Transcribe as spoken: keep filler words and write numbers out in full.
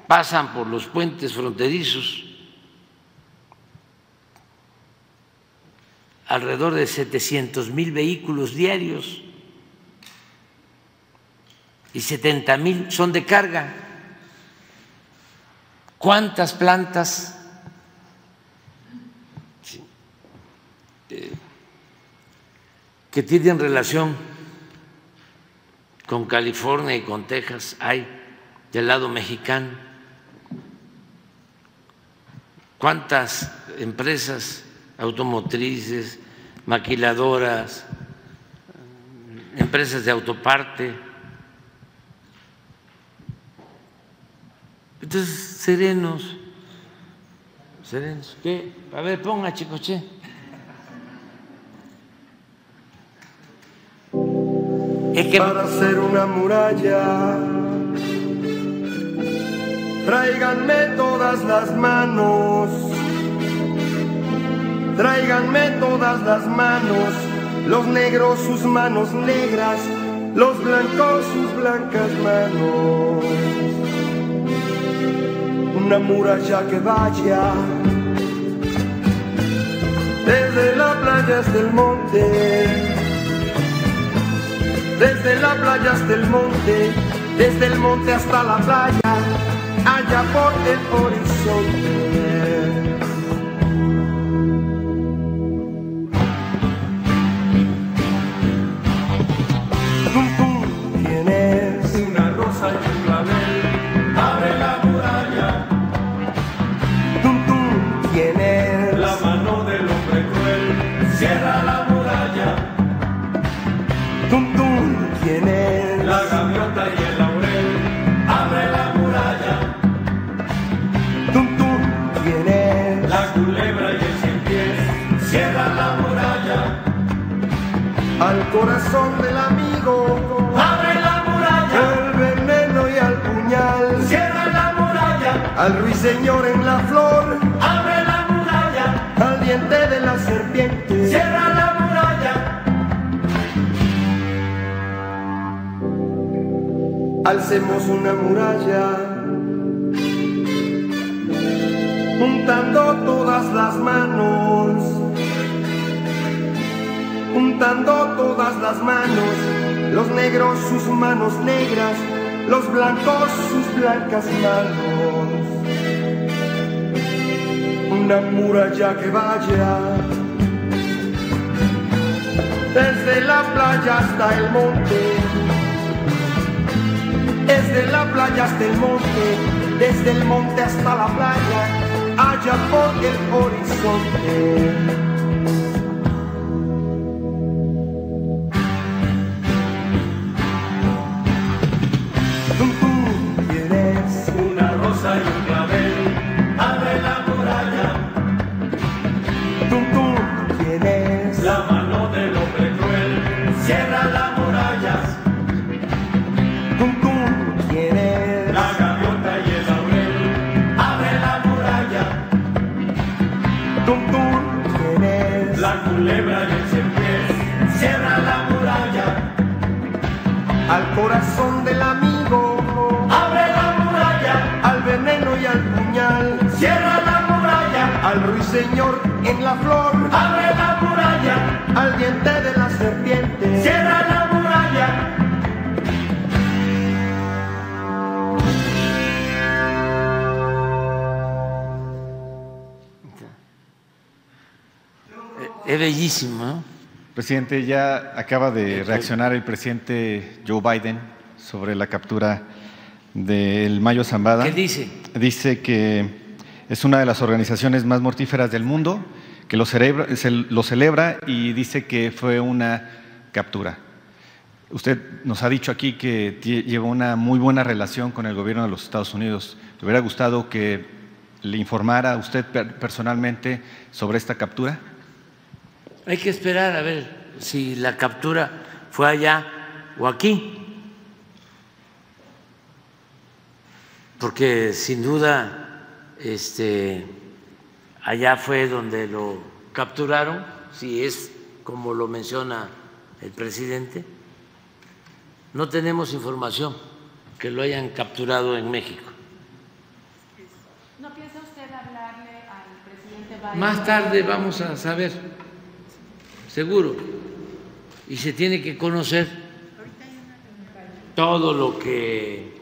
pasan por los puentes fronterizos alrededor de setecientos mil vehículos diarios y setenta mil son de carga. ¿Cuántas plantas que tienen relación con California y con Texas hay del lado mexicano? ¿Cuántas empresas automotrices, maquiladoras, empresas de autoparte? Entonces, serenos, serenos. ¿Qué? A ver, ponga, Chicoche. Es que para hacer una muralla, tráiganme todas las manos, tráiganme todas las manos, los negros sus manos negras, los blancos sus blancas manos. Una muralla que vaya desde la playa hasta el monte, desde la playa hasta el monte, desde el monte hasta la playa, allá por el horizonte. Tum, tum, ¿quién es? Una rosa y un clavel, abre la muralla. Tum, tum, ¿quién es? La mano del hombre cruel, cierra la muralla. Tum, tum, ¿quién es? La gaviota y el laurel, abre la muralla. Tum, tum, ¿quién es? La culebra y el cien pies, cierra la muralla. Al corazón del amigo, Abre la muralla, el veneno y al puñal, cierra la muralla. al ruiseñor en la flor, Abre la muralla, al diente de la serpiente, cierra la muralla. alcemos una muralla, juntando todas las manos, juntando todas las manos, los negros sus manos negras, los blancos sus blancas manos. Una muralla que vaya desde la playa hasta el monte, desde la playa hasta el monte, desde el monte hasta la playa, allá por el horizonte. Tum, tum, ¿quién es? Una rosa y un clavel, abre la muralla. Tum, tum, ¿quién es? La mano del hombre cruel, cierra la muralla. Tum, tum, ¿quién es? La gaviota y el laurel, abre la muralla. Tum, tum, ¿quién es? La culebra y el cien pies, cierra la muralla. Al corazón del amigo, Abre la muralla, al veneno y al puñal, cierra la muralla. al ruiseñor en la flor, Abre la muralla, al diente de la serpiente, cierra la muralla. es bellísimo, ¿no? Presidente, ya acaba de reaccionar el presidente Joe Biden sobre la captura del Mayo Zambada. ¿Qué dice? Dice que es una de las organizaciones más mortíferas del mundo, que lo celebra, lo celebra y dice que fue una captura. Usted nos ha dicho aquí que lleva una muy buena relación con el gobierno de los Estados Unidos. ¿Le hubiera gustado que le informara a usted personalmente sobre esta captura? Hay que esperar a ver si la captura fue allá o aquí, porque sin duda este, allá fue donde lo capturaron, si es como lo menciona el presidente. No tenemos información que lo hayan capturado en México. usted hablarle al presidente Biden? Más tarde vamos a saber, seguro, y se tiene que conocer todo lo que